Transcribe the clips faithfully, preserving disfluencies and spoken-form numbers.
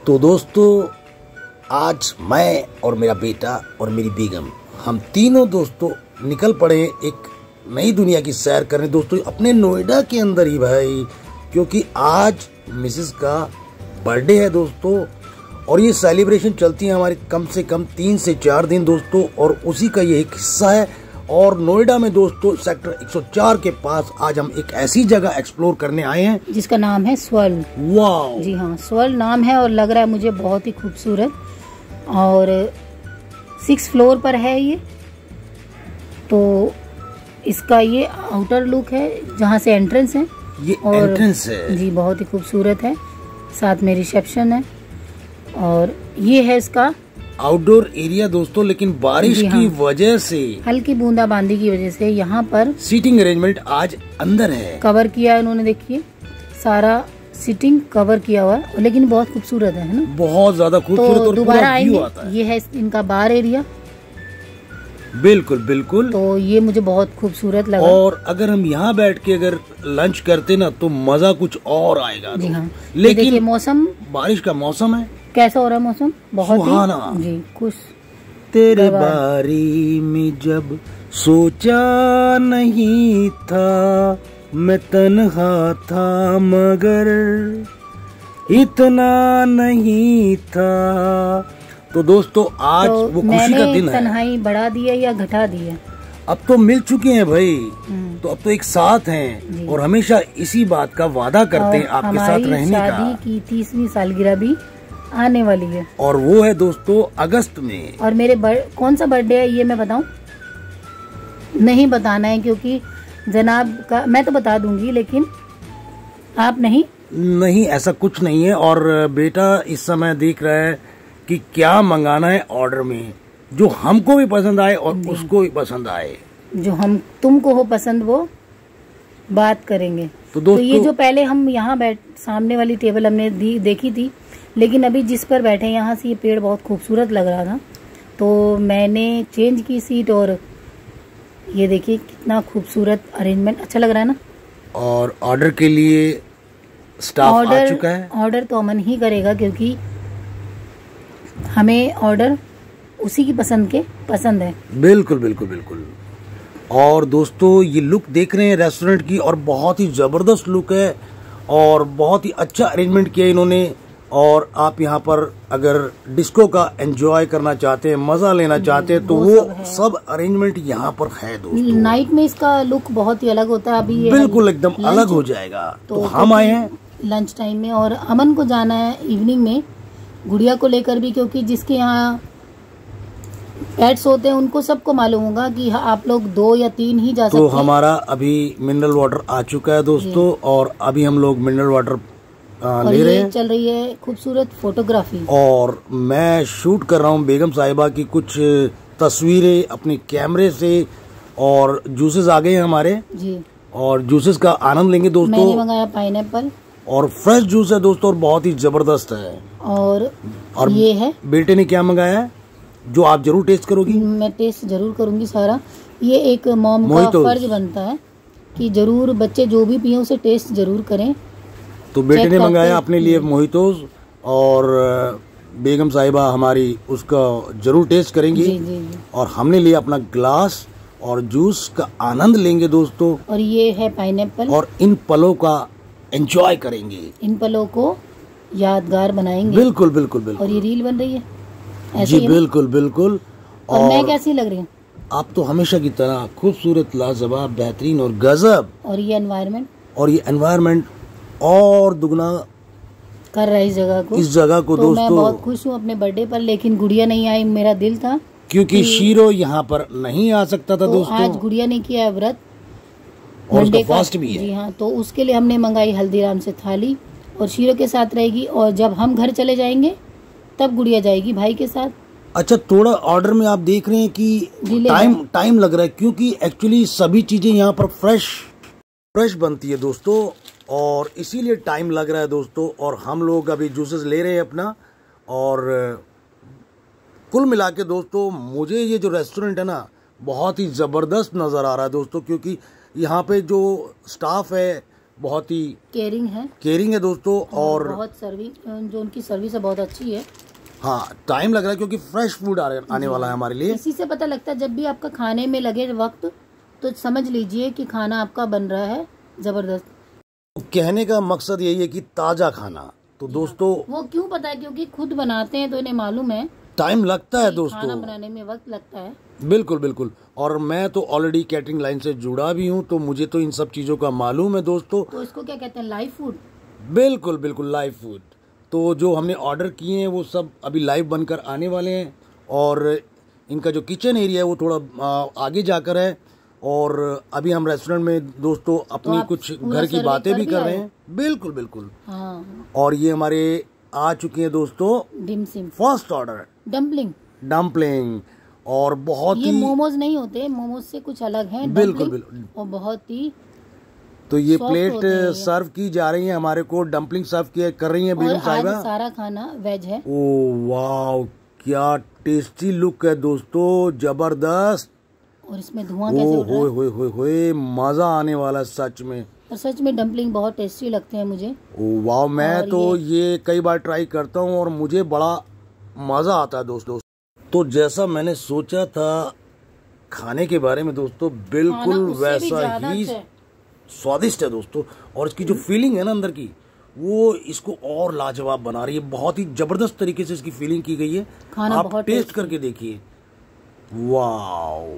तो दोस्तों आज मैं और मेरा बेटा और मेरी बेगम हम तीनों दोस्तों निकल पड़े एक नई दुनिया की सैर करने दोस्तों अपने नोएडा के अंदर ही भाई, क्योंकि आज मिसेस का बर्थडे है दोस्तों और ये सेलिब्रेशन चलती है हमारी कम से कम तीन से चार दिन दोस्तों और उसी का ये एक हिस्सा है। और नोएडा में दोस्तों सेक्टर एक सौ चार के पास आज हम एक ऐसी जगह एक्सप्लोर करने आए हैं जिसका नाम है स्वर्ण। वाह जी हाँ, स्वर्ण नाम है और लग रहा है मुझे बहुत ही खूबसूरत। और सिक्स फ्लोर पर है ये, तो इसका ये आउटर लुक है जहाँ से एंट्रेंस है। ये और एंट्रेंस है जी, बहुत ही खूबसूरत है। साथ में रिसेप्शन है और ये है इसका आउटडोर एरिया दोस्तों। लेकिन बारिश हाँ, की वजह से हल्की बूंदाबांदी की वजह से यहाँ पर सीटिंग अरेंजमेंट आज अंदर है, कवर किया है उन्होंने। देखिए सारा सीटिंग कवर किया हुआ है, लेकिन बहुत खूबसूरत है ना, बहुत ज्यादा खूबसूरत। तो और दोबारा व्यू आएंगे। आता है। ये है इनका बार एरिया। बिल्कुल बिल्कुल। तो ये मुझे बहुत खूबसूरत लगा। और अगर हम यहाँ बैठ के अगर लंच करते ना तो मजा कुछ और आएगा। जी हाँ, लेकिन मौसम बारिश का मौसम है, कैसा हो रहा है मौसम, बहुत सुहाना जी खुश। तेरे बारे में जब सोचा नहीं था, मैं तन्हा था मगर इतना नहीं था। तो दोस्तों आज तो वो खुशी का दिन है। तन्हाई बढ़ा दी है या घटा दी है? अब तो मिल चुके हैं भाई, तो अब तो एक साथ हैं और हमेशा इसी बात का वादा करते हैं आपके साथ रहने का। शादी की तीसवीं सालगिरह भी आने वाली है और वो है दोस्तों अगस्त में। और मेरे कौन सा बर्थडे है ये मैं बताऊं? नहीं बताना है क्योंकि जनाब का, मैं तो बता दूंगी लेकिन आप नहीं। नहीं, ऐसा कुछ नहीं है। और बेटा इस समय देख रहा है कि क्या मंगाना है ऑर्डर में, जो हमको भी पसंद आए और उसको भी पसंद आए। जो हम तुमको हो पसंद वो बात करेंगे। तो दोस्तों, तो ये जो पहले हम यहाँ बैठ सामने वाली टेबल हमने देखी थी, लेकिन अभी जिस पर बैठे यहाँ से ये पेड़ बहुत खूबसूरत लग रहा था, तो मैंने चेंज की सीट। और ये देखिए कितना खूबसूरत अरेंजमेंट, अच्छा लग रहा है ना। और ऑर्डर के लिए स्टाफ आ चुका है। ऑर्डर तो अमन ही करेगा क्योंकि हमें ऑर्डर उसी की पसंद के पसंद है। बिल्कुल बिल्कुल बिल्कुल। और दोस्तों ये लुक देख रहे हैं रेस्टोरेंट की, और बहुत ही जबरदस्त लुक है और बहुत ही अच्छा अरेंजमेंट किया इन्होंने। और आप यहाँ पर अगर डिस्को का एंजॉय करना चाहते हैं, मजा लेना चाहते हैं, तो वो, वो सब अरेंजमेंट यहाँ पर है दोस्तों। नाइट में इसका लुक बहुत ही अलग होता है। अभी ये बिल्कुल एकदम अलग हो जाएगा। तो, तो हम आए हैं लंच टाइम में और अमन को जाना है इवनिंग में गुड़िया को लेकर भी, क्योंकि जिसके यहाँ पेट्स होते हैं उनको सबको मालूम होगा कि आप लोग दो या तीन ही जा सकते हैं। हैं। तो हमारा अभी मिनरल वाटर आ चुका है दोस्तों और अभी हम लोग मिनरल वाटर और ले रहे हैं। चल रही है खूबसूरत फोटोग्राफी और मैं शूट कर रहा हूँ बेगम साहिबा की कुछ तस्वीरें अपने कैमरे से। और जूसेस आ गए हैं हमारे जी, और जूसेस का आनंद लेंगे दोस्तों। मैंने मंगाया पाइनएप्पल और फ्रेश जूस है दोस्तों और बहुत ही जबरदस्त है। और, और ये है बेटे ने क्या मंगाया है जो आप जरूर टेस्ट करोगी? मैं टेस्ट जरूर करूंगी सारा। ये एक मॉम का फर्ज बनता है कि जरूर बच्चे जो भी पिए उसे टेस्ट जरूर करें। तो बेटे ने मंगाया अपने लिए मोहितोज और बेगम साहिबा हमारी उसका जरूर टेस्ट करेंगी। जी, जी, जी। और हमने लिया अपना ग्लास और जूस का आनंद लेंगे दोस्तों। और ये है पाइनएप्पल और इन पलों का एंजॉय करेंगे, इन पलों को यादगार बनाएंगे। बिल्कुल बिल्कुल बिल्कुल। और ये रील बन रही है ऐसे जी बिल्कुल बिल्कुल। और, और मैं कैसी लग रही हूँ? आप तो हमेशा की तरह खूबसूरत, लाजवाब, बेहतरीन और गजब। और ये एनवायरनमेंट और ये एनवायरनमेंट और दुगना कर रहा है इस जगह को इस जगह को तो दोस्तों। मैं बहुत खुश हूँ अपने बर्थडे पर, लेकिन गुड़िया नहीं आई। मेरा दिल था क्योंकि शीरो यहाँ पर नहीं आ सकता था तो दोस्तों। आज गुड़िया ने किया है व्रत और उसका फास्ट भी है। जी हाँ, तो उसके लिए हमने मंगाई हल्दीराम से थाली और शीरो के साथ रहेगी। और जब हम घर चले जाएंगे तब गुड़िया जाएगी भाई के साथ। अच्छा, थोड़ा ऑर्डर में आप देख रहे हैं कि टाइम टाइम लग रहा है क्योंकि एक्चुअली सभी चीजें यहाँ पर फ्रेश फ्रेश बनती है दोस्तों और इसीलिए टाइम लग रहा है दोस्तों। और हम लोग अभी जूसेस ले रहे हैं अपना। और कुल मिला के दोस्तों मुझे ये जो रेस्टोरेंट है ना बहुत ही ज़बरदस्त नज़र आ रहा है दोस्तों, क्योंकि यहाँ पे जो स्टाफ है बहुत ही केयरिंग है केयरिंग है दोस्तों, और, और बहुत सर्विस, जो उनकी सर्विस है बहुत अच्छी है। हाँ टाइम लग रहा है क्योंकि फ्रेश फूड आने वाला है हमारे लिए। इसी से पता लगता है, जब भी आपका खाने में लगे वक्त तो समझ लीजिए कि खाना आपका बन रहा है जबरदस्त। कहने का मकसद यही है कि ताजा खाना। तो दोस्तों वो क्यों पता है, क्योंकि खुद बनाते हैं तो इन्हें मालूम है टाइम लगता है दोस्तों, खाना बनाने में वक्त लगता है। बिल्कुल बिल्कुल। और मैं तो ऑलरेडी कैटरिंग लाइन से जुड़ा भी हूँ, तो मुझे तो इन सब चीजों का मालूम है दोस्तों। तो इसको क्या कहते हैं, लाइव फूड? बिल्कुल बिल्कुल लाइव फूड। तो जो हमने ऑर्डर किए हैं वो सब अभी लाइव बनकर आने वाले हैं, और इनका जो किचन एरिया है वो थोड़ा आगे जाकर है, और अभी हम रेस्टोरेंट में दोस्तों अपनी तो कुछ घर की बातें भी कर रहे हैं। बिल्कुल बिल्कुल। हाँ। और ये हमारे आ चुके हैं दोस्तों dim sum, first order dumpling dumpling, और बहुत ये ही मोमोज नहीं होते, मोमोज से कुछ अलग है। बिल्कुल बिल्कुल। और बहुत ही तो ये सॉफ्ट प्लेट होते हैं ये। सर्व की जा रही है हमारे को, डम्पलिंग सर्व किया कर रही है और बेगम आज साहिबा। सारा खाना वेज है। ओ वाह, क्या टेस्टी लुक है दोस्तों, जबरदस्त। और इसमें धुआं कैसे उड़ रहा होए है, होए होए होए, मजा आने वाला है सच में। और सच में डम्पलिंग बहुत टेस्टी लगते हैं मुझे। ओ वाह, मैं और तो ये... ये कई बार ट्राई करता हूँ और मुझे बड़ा मजा आता है दोस्तों। तो जैसा मैंने सोचा था खाने के बारे में दोस्तों, बिल्कुल वैसा ही स्वादिष्ट है दोस्तों। और इसकी जो फीलिंग है ना अंदर की, वो इसको और लाजवाब बना रही है। बहुत ही जबरदस्त तरीके से इसकी फीलिंग की गई है। खाना आप बहुत टेस्ट करके देखिए, वाओ।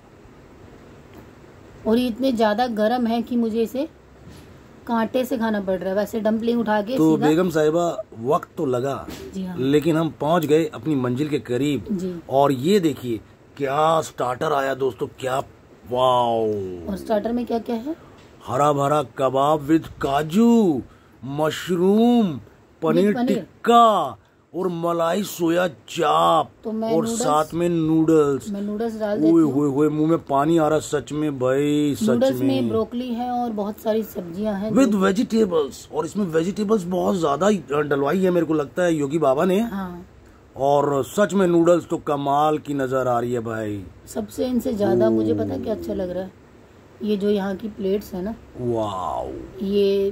और ये इतने ज्यादा गर्म है कि मुझे इसे कांटे से खाना पड़ रहा है। वैसे डम्पलिंग उठा के तो सीधा... बेगम साहिबा वक्त तो लगा, जी हाँ। लेकिन हम पहुंच गए अपनी मंजिल के करीब। जी। और ये देखिए क्या स्टार्टर आया दोस्तों, क्या वाओ। और स्टार्टर में क्या क्या है? हरा भरा कबाब विद काजू, मशरूम, पनीर पनीर। टिक्का और मलाई सोया चाप, तो मैं और नूडल्स- साथ में नूडल्स। मैं नूडल्स डाल देती ओए हूँ। होए होए, मुंह में पानी आ रहा सच में भाई, सच नूडल्स में में। ब्रोकली है और बहुत सारी सब्जियां हैं विद जो- वेजिटेबल्स, और इसमें वेजिटेबल्स बहुत ज्यादा डलवाई है मेरे को लगता है योगी बाबा ने। हाँ। और सच में नूडल्स तो कमाल की नजर आ रही है भाई। सबसे इनसे ज्यादा मुझे पता क्या अच्छा लग रहा है, ये जो यहाँ की प्लेट्स है ना, वाओ। ये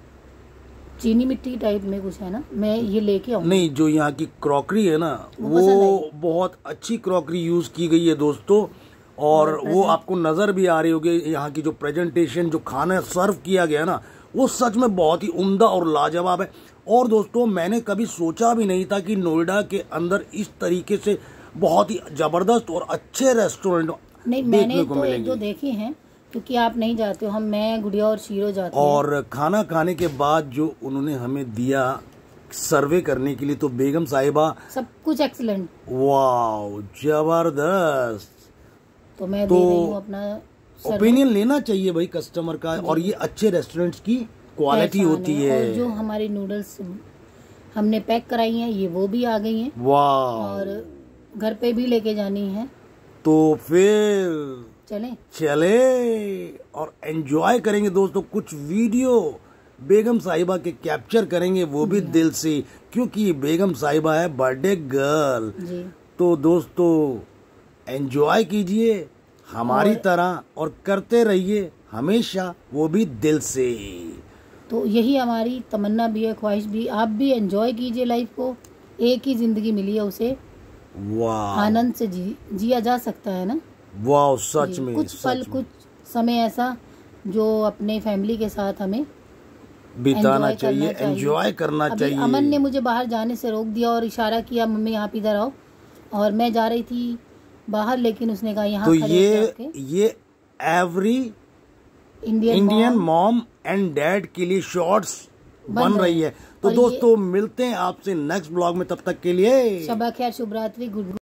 चीनी मिट्टी टाइप में कुछ है ना, मैं ये लेके आऊँ। नहीं, जो यहाँ की क्रॉकरी है ना, वो वो, पसंद वो बहुत अच्छी क्रॉकरी यूज की गई है दोस्तों। और और वो आपको नजर भी आ रही होगी, यहाँ की जो प्रेजेंटेशन, जो खाना सर्व किया गया ना, वो सच में बहुत ही उम्दा और लाजवाब है। और दोस्तों मैंने कभी सोचा भी नहीं था कि नोएडा के अंदर इस तरीके से बहुत ही जबरदस्त और अच्छे रेस्टोरेंट नहीं, मैंने तो एक दो देखे हैं, क्योंकि आप नहीं जाते हो, हम मैं गुड़िया और शीरो जाते हैं। और खाना खाने के बाद जो उन्होंने हमें दिया सर्वे करने के लिए, तो बेगम साहिबा सब कुछ एक्सीलेंट, वाओ जबरदस्त। तो मैं तो दे रही हूँ अपना ओपिनियन लेना चाहिए भाई कस्टमर का, और ये अच्छे रेस्टोरेंट्स की क्वालिटी होती है। और जो हमारी नूडल्स हमने पैक कराई हैं, ये वो भी आ गई हैं, वाह। और घर पे भी लेके जानी है। तो फिर चले चले और एंजॉय करेंगे दोस्तों। कुछ वीडियो बेगम साहिबा के कैप्चर करेंगे, वो भी दिल से, क्योंकि बेगम साहिबा है बर्थडे गर्ल जी। तो दोस्तों एंजॉय कीजिए हमारी और, तरह, और करते रहिए हमेशा, वो भी दिल से। तो यही हमारी तमन्ना भी है, ख्वाहिश भी। आप भी एंजॉय कीजिए लाइफ को, एक ही जिंदगी मिली है, उसे वाह, आनंद से जी, जिया जा सकता है ना। वाह सच में। कुछ पल, कुछ समय ऐसा जो अपने फैमिली के साथ हमें बिताना enjoy चाहिए, करना एंजॉय करना अभी चाहिए। अमन ने मुझे बाहर जाने से रोक दिया और इशारा किया, मम्मी आप इधर आओ, और मैं जा रही थी बाहर, लेकिन उसने कहा यहाँ तो खड़े ये होके ये every Indian Indian mom mom and dad के लिए शॉर्ट्स बन बन रहे रही है। तो और दोस्तों मिलते हैं आपसे नेक्स्ट ब्लॉग में, तब तक के लिए शबा खैर, शुभ रात्रि, गुड